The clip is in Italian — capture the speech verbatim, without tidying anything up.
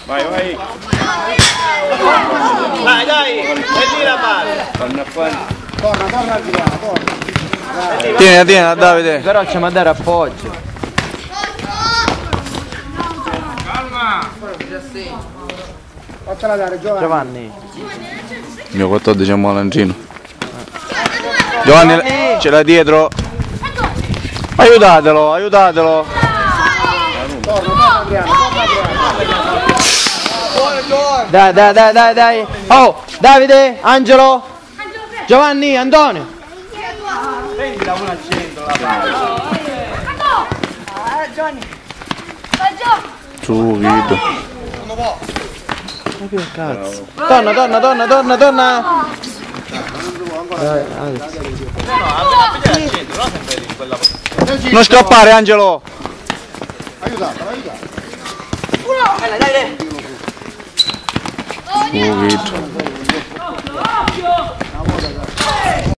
Vai, vai. Dai, dai, prendi la palla. Torna qua. Torna, torna al piano, torna. Tieni, tieni, Davide. Però c'è da dare appoggio. Calma. Faccela dare, Giovanni. Giovanni. Il mio quattordicesimo malandrino. Giovanni, ce l'ha dietro. Aiutatelo, aiutatelo. Torna, torna Adriano, torna Adriano. Dai, dai, dai, dai, dai. Oh, Davide, Angelo, Giovanni, Antonio. Prendila una al centro la palla. Subito. Ma che cazzo? Torna, torna, torna, torna, torna. Dai, dai. No, appena al centro, no sempre in quella posizione. Non scappare, Angelo. Aiutatelo, aiutatelo. Subito.